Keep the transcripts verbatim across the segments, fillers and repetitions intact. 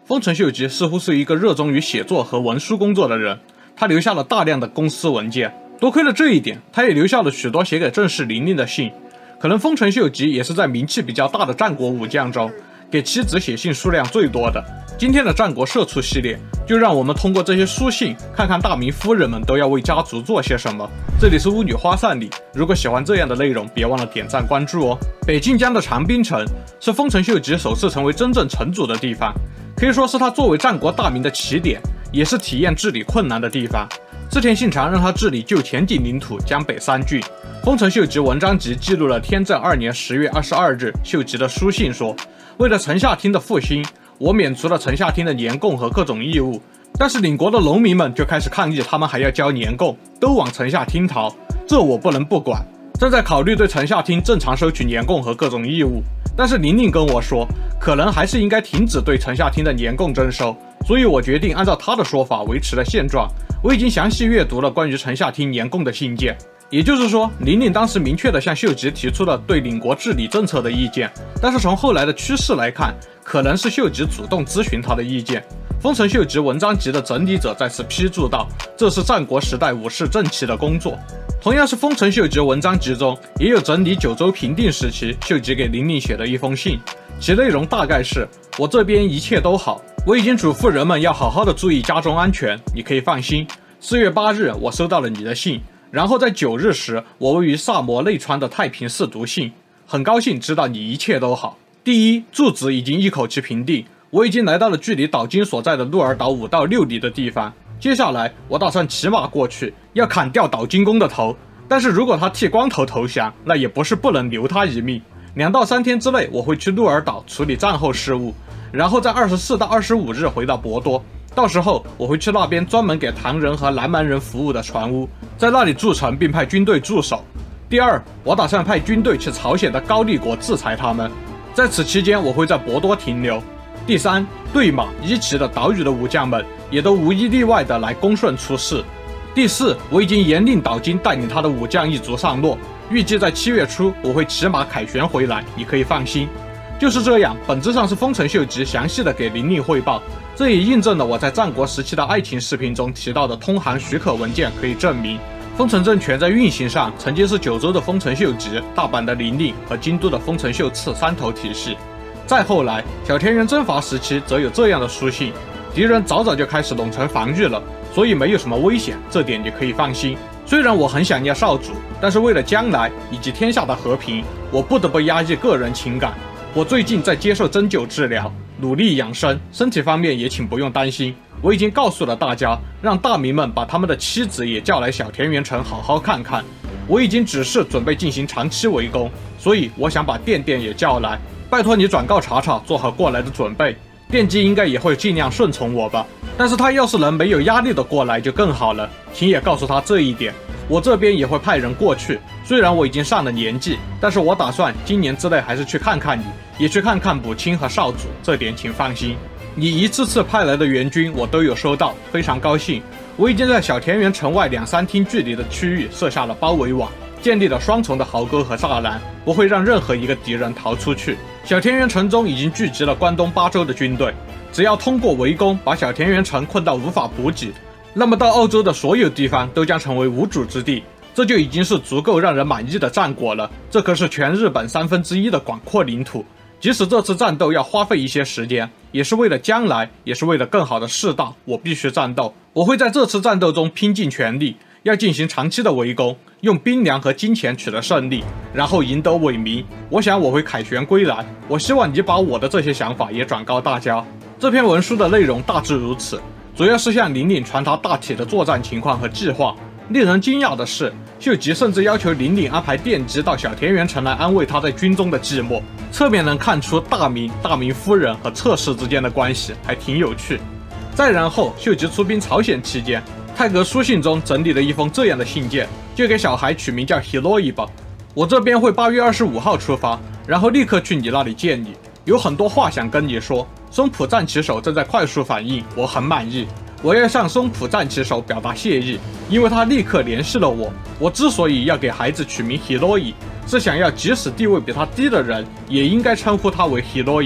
丰臣秀吉似乎是一个热衷于写作和文书工作的人，他留下了大量的公司文件。多亏了这一点，他也留下了许多写给正室玲玲的信。可能丰臣秀吉也是在名气比较大的战国武将中，给妻子写信数量最多的。今天的战国社畜系列，就让我们通过这些书信，看看大名夫人们都要为家族做些什么。这里是巫女花散里，如果喜欢这样的内容，别忘了点赞关注哦。北近江的长滨城是丰臣秀吉首次成为真正城主的地方，可以说是他作为战国大名的起点，也是体验治理困难的地方。织田信长让他治理旧前景领土江北三郡。丰臣秀吉文章集记录了天正二年十月二十二日秀吉的书信说，为了城下町的复兴，我免除了城下町的年贡和各种义务，但是领国的农民们就开始抗议，他们还要交年贡，都往城下町逃，这我不能不管。正在考虑对城下町正常收取年贡和各种义务，但是玲玲跟我说，可能还是应该停止对城下町的年贡征收，所以我决定按照他的说法维持了现状。我已经详细阅读了关于城下町年贡的信件，也就是说，玲玲当时明确地向秀吉提出了对领国治理政策的意见，但是从后来的趋势来看，可能是秀吉主动咨询他的意见。丰臣秀吉文章集的整理者在此批注道，这是战国时代武士正气的工作。同样是丰臣秀吉文章集中，也有整理九州平定时期秀吉给玲玲写的一封信，其内容大概是：我这边一切都好，我已经嘱咐人们要好好的注意家中安全，你可以放心。四月八日，我收到了你的信，然后在九日时，我位于萨摩内川的太平寺读信，很高兴知道你一切都好。第一，住址已经一口气平定，我已经来到了距离岛津所在的鹿儿岛五到六里的地方。接下来，我打算骑马过去，要砍掉岛津公的头。但是如果他剃光头投降，那也不是不能留他一命。两到三天之内，我会去鹿儿岛处理战后事务，然后在二十四到二十五日回到博多。到时候我会去那边专门给唐人和南蛮人服务的船屋，在那里筑城并派军队驻守。第二，我打算派军队去朝鲜的高丽国制裁他们，在此期间我会在博多停留。第三，对马、伊岐的岛屿的武将们也都无一例外的来恭顺出仕。第四，我已经严令岛津带领他的武将一族上洛，预计在七月初我会骑马凯旋回来，你可以放心。就是这样，本质上是丰臣秀吉详细的给玲玲汇报，这也印证了我在战国时期的爱情视频中提到的通航许可文件可以证明，丰臣政权在运行上曾经是九州的丰臣秀吉、大阪的玲玲和京都的丰臣秀次三头体系。再后来，小田原征伐时期则有这样的书信，敌人早早就开始拢城防御了，所以没有什么危险，这点你可以放心。虽然我很想念少主，但是为了将来以及天下的和平，我不得不压抑个人情感。我最近在接受针灸治疗，努力养生，身体方面也请不用担心。我已经告诉了大家，让大名们把他们的妻子也叫来小田原城好好看看。我已经指示准备进行长期围攻，所以我想把电电也叫来，拜托你转告查查，做好过来的准备。电击应该也会尽量顺从我吧，但是他要是能没有压力的过来就更好了，请也告诉他这一点。我这边也会派人过去，虽然我已经上了年纪，但是我打算今年之内还是去看看你，也去看看母亲和少主，这点请放心。你一次次派来的援军我都有收到，非常高兴。我已经在小田原城外两三町距离的区域设下了包围网，建立了双重的壕沟和栅栏，不会让任何一个敌人逃出去。小田原城中已经聚集了关东八州的军队，只要通过围攻把小田原城困到无法补给，那么到欧洲的所有地方都将成为无主之地，这就已经是足够让人满意的战果了。这可是全日本三分之一的广阔领土，即使这次战斗要花费一些时间，也是为了将来，也是为了更好的世道，我必须战斗。我会在这次战斗中拼尽全力，要进行长期的围攻，用兵粮和金钱取得胜利，然后赢得伟名。我想我会凯旋归来，我希望你把我的这些想法也转告大家。这篇文书的内容大致如此，主要是向玲玲传达大体的作战情况和计划。令人惊讶的是，秀吉甚至要求玲玲安排电击到小田原城来安慰他在军中的寂寞，侧面能看出大名、大名夫人和侧室之间的关系，还挺有趣。再然后，秀吉出兵朝鲜期间，泰阁书信中整理了一封这样的信件，就给小孩取名叫 Hiroi 吧。我这边会八月二十五号出发，然后立刻去你那里见你，有很多话想跟你说。松浦战旗手正在快速反应，我很满意。我要向松浦战旗手表达谢意，因为他立刻联系了我。我之所以要给孩子取名 Hiroi， 是想要即使地位比他低的人，也应该称呼他为 Hiroi。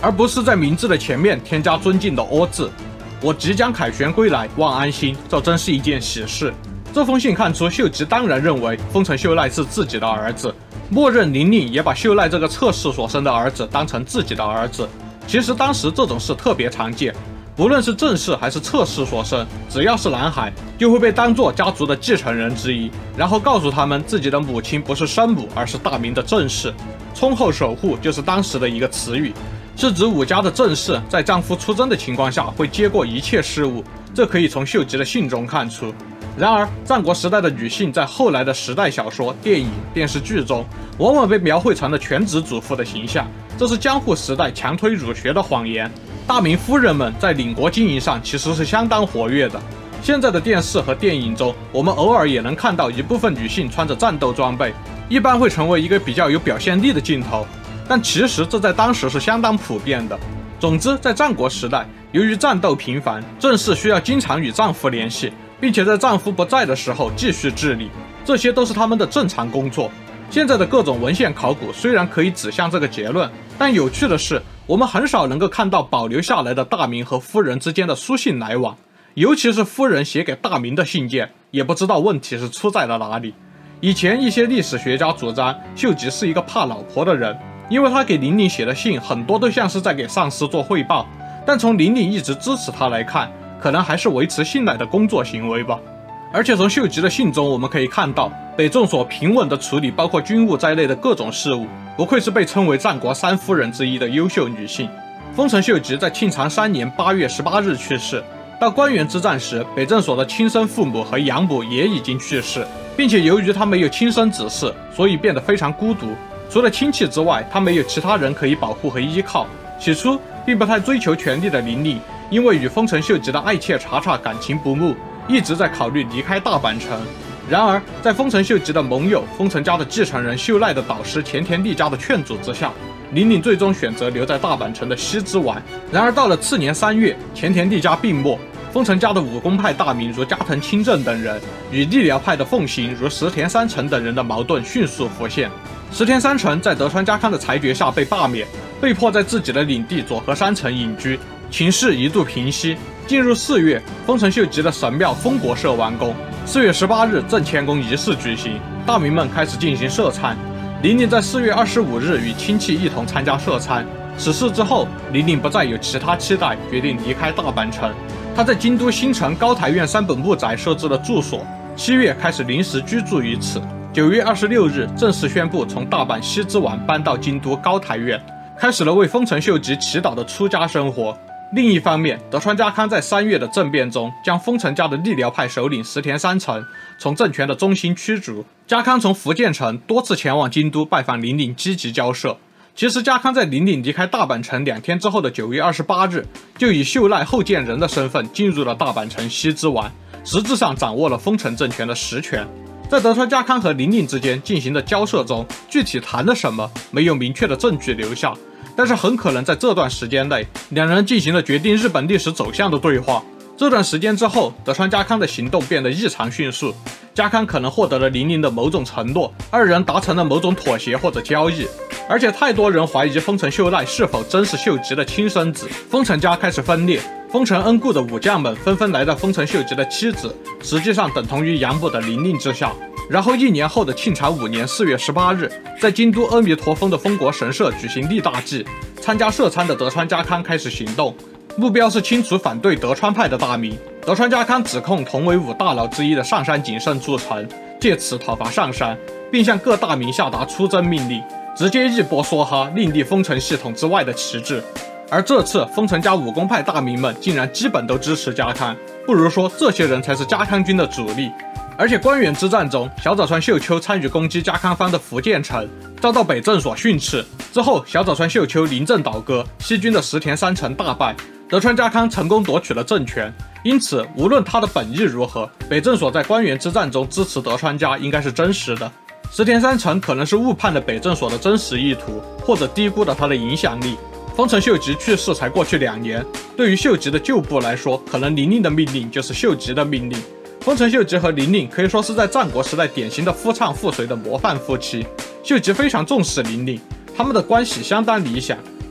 而不是在名字的前面添加尊敬的“阿”字。我即将凯旋归来，望安心，这真是一件喜事。这封信看出秀吉当然认为丰臣秀赖是自己的儿子，默认林令也把秀赖这个侧室所生的儿子当成自己的儿子。其实当时这种事特别常见，不论是正室还是侧室所生，只要是男孩，就会被当作家族的继承人之一，然后告诉他们自己的母亲不是生母，而是大明的正室。聪后守护就是当时的一个词语，是指武家的正室在丈夫出征的情况下会接过一切事务，这可以从秀吉的信中看出。然而，战国时代的女性在后来的时代小说、电影、电视剧中，往往被描绘成了全职主妇的形象，这是江户时代强推儒学的谎言。大明夫人们在领国经营上其实是相当活跃的。现在的电视和电影中，我们偶尔也能看到一部分女性穿着战斗装备，一般会成为一个比较有表现力的镜头，但其实这在当时是相当普遍的。总之，在战国时代，由于战斗频繁，正室需要经常与丈夫联系，并且在丈夫不在的时候继续治理，这些都是他们的正常工作。现在的各种文献考古虽然可以指向这个结论，但有趣的是，我们很少能够看到保留下来的大明和夫人之间的书信来往，尤其是夫人写给大明的信件，也不知道问题是出在了哪里。以前一些历史学家主张秀吉是一个怕老婆的人，因为他给林令写的信很多都像是在给上司做汇报，但从林令一直支持他来看，可能还是维持信赖的工作行为吧。而且从秀吉的信中我们可以看到，北政所平稳地处理包括军务在内的各种事务，不愧是被称为战国三夫人之一的优秀女性。丰臣秀吉在庆长三年八月十八日去世，到关原之战时，北政所的亲生父母和养母也已经去世，并且由于他没有亲生子嗣，所以变得非常孤独。除了亲戚之外，他没有其他人可以保护和依靠。起初并不太追求权力的林令，因为与丰臣秀吉的爱妾茶茶感情不睦，一直在考虑离开大阪城。然而在丰臣秀吉的盟友丰臣家的继承人秀赖的导师前田利家的劝阻之下，林令最终选择留在大阪城的西之丸。然而到了次年三月，前田利家病没，丰臣家的武功派大名如加藤清正等人与力疗派的奉行如石田三成等人的矛盾迅速浮现。石田三成在德川家康的裁决下被罢免，被迫在自己的领地佐和山城隐居，情势一度平息。进入四月，丰臣秀吉的神庙丰国社完工。四月十八日，正谦宫仪式举行，大名们开始进行社参。林令在四月二十五日与亲戚一同参加社参。此事之后，林令不再有其他期待，决定离开大阪城。他在京都新城高台院山本木宅设置了住所，七月开始临时居住于此。九月二十六日，正式宣布从大阪西之丸搬到京都高台院，开始了为丰臣秀吉祈祷的出家生活。另一方面，德川家康在三月的政变中，将丰臣家的力疗派首领石田三成从政权的中心驱逐。家康从福建城多次前往京都拜访林令，积极交涉。其实家康在林令离开大阪城两天之后的九月二十八日，就以秀赖后见人的身份进入了大阪城西之丸，实质上掌握了丰臣政权的实权。在德川家康和林令之间进行的交涉中，具体谈了什么，没有明确的证据留下，但是很可能在这段时间内，两人进行了决定日本历史走向的对话。这段时间之后，德川家康的行动变得异常迅速，家康可能获得了林令的某种承诺，二人达成了某种妥协或者交易。而且太多人怀疑丰臣秀赖是否真是秀吉的亲生子，丰臣家开始分裂。丰臣恩固的武将们纷纷来到丰臣秀吉的妻子，实际上等同于养母的林令之下。然后一年后的庆长五年四月十八日，在京都阿弥陀峰的丰国神社举行立大祭，参加社参的德川家康开始行动，目标是清除反对德川派的大名。德川家康指控同为五大佬之一的上杉景胜筑城，借此讨伐上杉，并向各大名下达出征命令，直接一波梭哈，另立丰臣系统之外的旗帜。而这次丰臣家武功派大名们竟然基本都支持家康，不如说这些人才是家康军的主力。而且关原之战中，小早川秀秋参与攻击家康方的福建城，遭到北政所训斥。之后小早川秀秋临阵倒戈，西军的石田三成大败，德川家康成功夺取了政权。因此无论他的本意如何，北政所在关原之战中支持德川家应该是真实的。石田三成可能是误判了北政所的真实意图，或者低估了他的影响力。丰臣秀吉去世才过去两年，对于秀吉的旧部来说，可能林令的命令就是秀吉的命令。丰臣秀吉和林令可以说是在战国时代典型的夫唱妇随的模范夫妻。秀吉非常重视林令，他们的关系相当理想，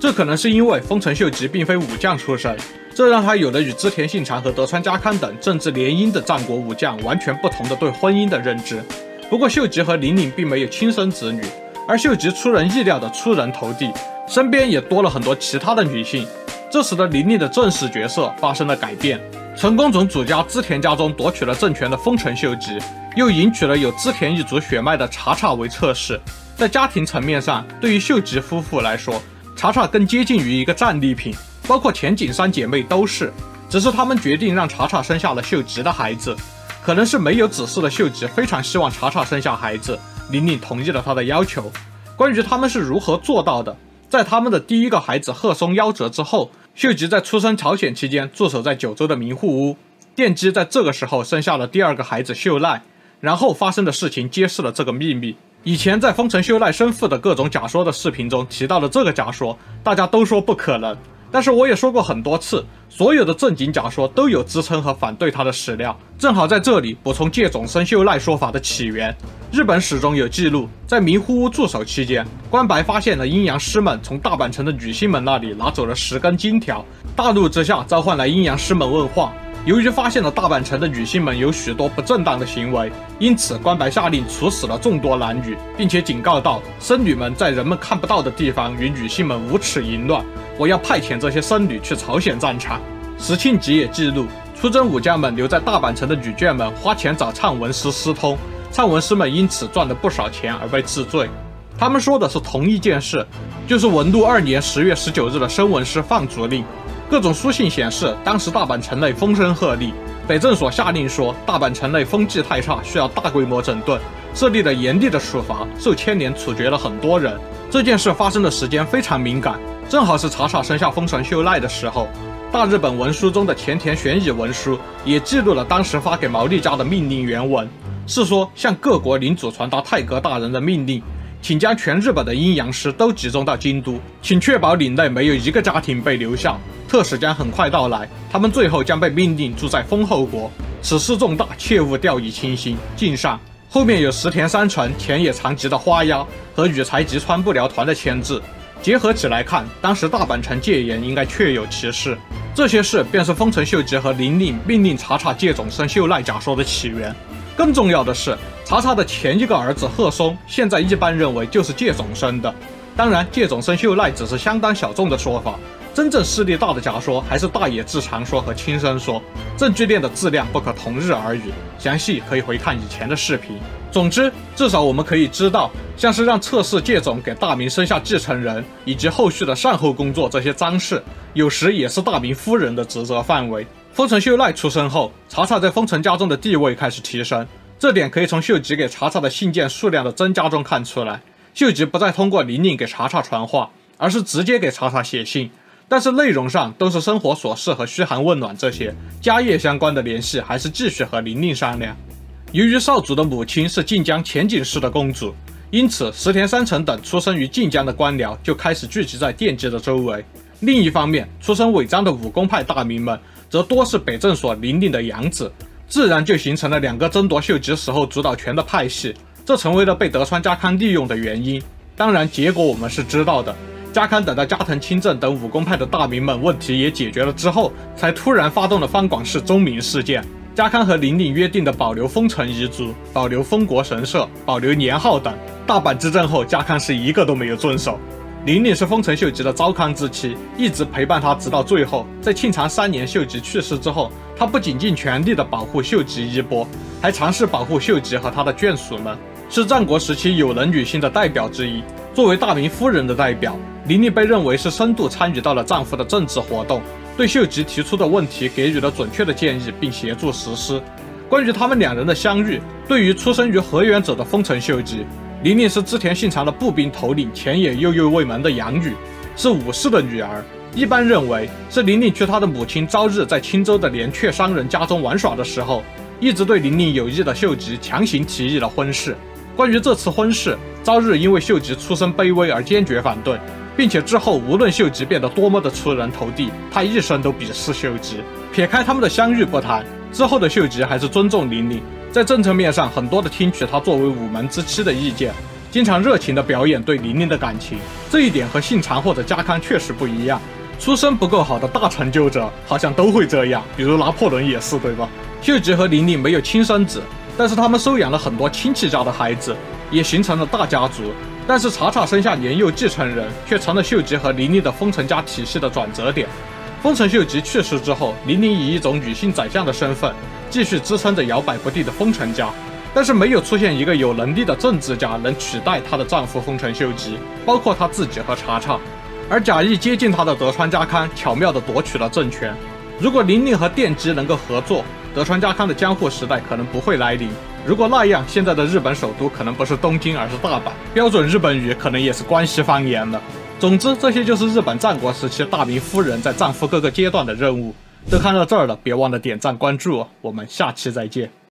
这可能是因为丰臣秀吉并非武将出身，这让他有了与织田信长和德川家康等政治联姻的战国武将完全不同的对婚姻的认知。不过秀吉和玲玲并没有亲生子女，而秀吉出人意料的出人头地，身边也多了很多其他的女性，这使得玲玲的正式角色发生了改变。成功从主家织田家中夺取了政权的丰臣秀吉，又迎娶了有织田一族血脉的茶茶为侧室。在家庭层面上，对于秀吉夫妇来说，茶茶更接近于一个战利品，包括前景三姐妹都是。只是他们决定让茶茶生下了秀吉的孩子，可能是没有子嗣的秀吉非常希望茶茶生下孩子，玲玲同意了他的要求。关于他们是如何做到的，在他们的第一个孩子鹤松夭折之后，秀吉在出生朝鲜期间驻守在九州的名护屋，电击在这个时候生下了第二个孩子秀赖，然后发生的事情揭示了这个秘密。以前在丰臣秀赖生父的各种假说的视频中提到了这个假说，大家都说不可能，但是我也说过很多次，所有的正经假说都有支撑和反对它的史料。正好在这里补充借种生秀赖说法的起源。日本史中有记录，在名护屋驻守期间，关白发现了阴阳师们从大阪城的女性们那里拿走了十根金条，大怒之下召唤来阴阳师们问话。由于发现了大阪城的女性们有许多不正当的行为，因此关白下令处死了众多男女，并且警告道，僧侣们在人们看不到的地方与女性们无耻淫乱，我要派遣这些僧侣去朝鲜战场。石庆吉也记录，出征武将们留在大阪城的女眷们花钱找唱文师私通，唱文师们因此赚了不少钱而被治罪。他们说的是同一件事，就是文禄二年十月十九日的申文师放逐令。各种书信显示，当时大阪城内风声鹤唳，北政所下令说大阪城内风气太差，需要大规模整顿，设立了严厉的处罚，受牵连处决了很多人。这件事发生的时间非常敏感，正好是茶茶生下丰臣秀赖的时候。大日本文书中的前田玄以文书也记录了当时发给毛利家的命令原文，是说向各国领主传达太阁大人的命令，请将全日本的阴阳师都集中到京都，请确保领内没有一个家庭被留下。特使将很快到来，他们最后将被命令住在丰后国。此事重大，切勿掉以轻心。敬上。后面有石田三成、前野长吉的花押和羽柴吉川不辽团的签字，结合起来看，当时大阪城戒严应该确有其事。这些事便是丰臣秀吉和玲玲命令茶茶借种生秀赖假说的起源。更重要的是，茶茶的前一个儿子鹤松，现在一般认为就是借种生的。当然，借种生秀赖只是相当小众的说法，真正势力大的假说还是大野智长说和亲生说，证据链的质量不可同日而语。详细可以回看以前的视频。总之，至少我们可以知道，像是让侧室借种给大明生下继承人，以及后续的善后工作这些脏事，有时也是大明夫人的职责范围。丰臣秀赖出生后，茶茶在丰臣家中的地位开始提升，这点可以从秀吉给茶茶的信件数量的增加中看出来。秀吉不再通过玲玲给茶茶传话，而是直接给茶茶写信，但是内容上都是生活琐事和嘘寒问暖，这些家业相关的联系还是继续和玲玲商量。由于少主的母亲是晋江前景氏的公主，因此石田三成等出生于晋江的官僚就开始聚集在殿基的周围。另一方面，出身尾张的武功派大名们则多是北政所玲玲的养子，自然就形成了两个争夺秀吉死后主导权的派系，这成为了被德川家康利用的原因。当然，结果我们是知道的。家康等到加藤清正等武功派的大名们问题也解决了之后，才突然发动了方广寺宗明事件。家康和玲玲约定的保留丰臣遗族、保留丰国神社、保留年号等，大阪之战后家康是一个都没有遵守。玲玲是丰臣秀吉的昭康之妻，一直陪伴他直到最后。在庆长三年秀吉去世之后，他不仅尽全力的保护秀吉衣钵，还尝试保护秀吉和他的眷属们，是战国时期有能女性的代表之一。作为大明夫人的代表，玲玲被认为是深度参与到了丈夫的政治活动，对秀吉提出的问题给予了准确的建议，并协助实施。关于他们两人的相遇，对于出生于河原者的丰臣秀吉，玲玲是织田信长的步兵头领前野右右卫门的养女，是武士的女儿。一般认为是玲玲去她的母亲朝日在青州的连雀商人家中玩耍的时候，一直对玲玲有意的秀吉强行提议了婚事。关于这次婚事，朝日因为秀吉出身卑微而坚决反对，并且之后无论秀吉变得多么的出人头地，他一生都鄙视秀吉。撇开他们的相遇不谈，之后的秀吉还是尊重玲玲，在政策面上很多的听取她作为武门之妻的意见， 经常热情地表演对玲玲的感情。这一点和姓常或者家康确实不一样。出身不够好的大成就者好像都会这样，比如拿破仑也是，对吧？秀吉和玲玲没有亲生子，但是他们收养了很多亲戚家的孩子，也形成了大家族。但是查查生下年幼继承人，却成了秀吉和玲玲的丰臣家体系的转折点。丰臣秀吉去世之后，玲玲以一种女性宰相的身份，继续支撑着摇摆不定的丰臣家。但是没有出现一个有能力的政治家能取代她的丈夫丰臣秀吉，包括她自己和查查。而假意接近她的德川家康巧妙地夺取了政权。如果玲玲和电击能够合作，德川家康的江户时代可能不会来临。如果那样，现在的日本首都可能不是东京，而是大阪，标准日本语可能也是关西方言了。总之，这些就是日本战国时期大名夫人在战俘各个阶段的任务。都看到这儿了，别忘了点赞关注哦，我们下期再见。